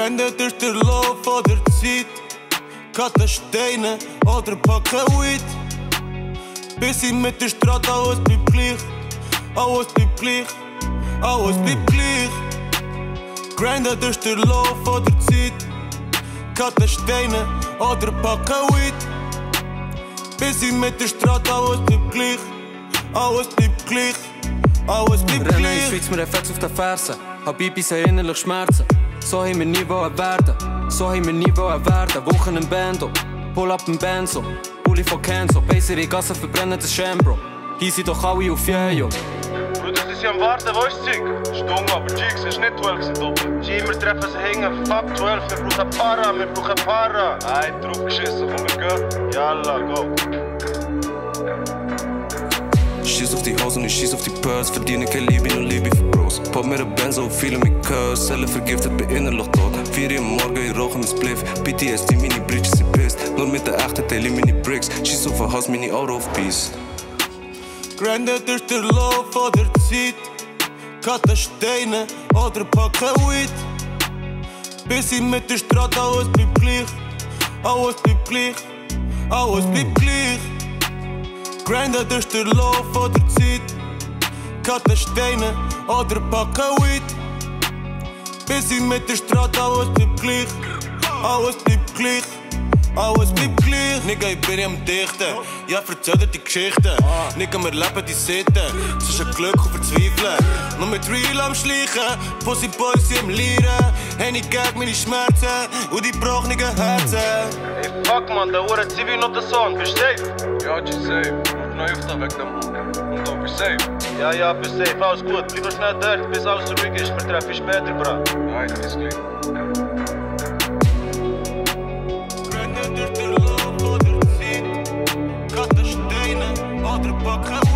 Grinden durch den Lauf der Zeit. Cutten Steine oder packen Weed. Bis ich mit der Straße, alles bleibt gleich. Alles bleibt gleich. Alles bleibt gleich. Grinden durch den Lauf der Zeit. Cutten Steine oder packen Weed. Bis ich mit der Straße, alles bleibt gleich. Alles bleibt gleich. Alles bleibt gleich. Rennen in der Schweiz, mir Effekt auf den Fersen. Habibis haben innerlich Schmerzen. So haben wir nie wollen werden. So haben wir nie wollen werden. Wochen im Bando, Pull up im Benzo. Pulli von Kenzo, Bass in die Gasse verbrennen das Schambro. Hier sind doch alle auf Jejo. Bruder, sie sind am Warten, wo ist Zeug? Stung, aber Jigs ist nicht 12 sind oben. Immer treffen sie hängen, fuck 12, wir brauchen Para, wir brauchen Para. Ein drauf geschissen, komm, wir gehen. Yalla, go. Schieß auf die Haus und ich schieß auf die Purse. Verdiene keine Liebe, nur Liebe für Bros. Pop mir ein Benzo, viele mit Curse. Zellen vergiftet, bin innerlich tot. 4 Uhr am Morgen, ich rauche mit Spliff. BTS, die Mini-Bridges sind pisst. Nur mit der echten Teile, Mini-Bricks. Schieß auf ein Haus, Mini Auto auf Peace. Grinden durch den Lauf der Zeit. Cutten Steine oder packen Weed. Bis ich mit der Straße, alles bleibt gleich. Alles bleibt gleich. Alles bleibt gleich. Grinden durch den Lauf der Zeit. Cutten Steine oder packen Weed. Bis ich mit der Straße, alles bleibt gleich. Alles bleibt gleich. Alles bleibt gleich. Nigga, ich bin am Dichten. Ja, erzähl dir die Geschichten. Nigga, wir leben die Sitten. Es ist ein Glück und Verzweifeln. Nur mit Real am Schleichen. Pussy Boys sind am Lieren. Henny gegen meine Schmerzen und die gebrochenen Herzen. Ey, fuck man, der Uhr Zivi noch der Sohn. Bist du safe? Ja, ich bin safe. Ruf neu auf da weg dem und du bist safe. Ja, bist safe. Alles gut. Bleib schnell dort, bis alles ruhig ist. Wir treffen später, bra. Nein, das ist gleich. Durch den Lauf der Zeit. Cutten Steine oder packen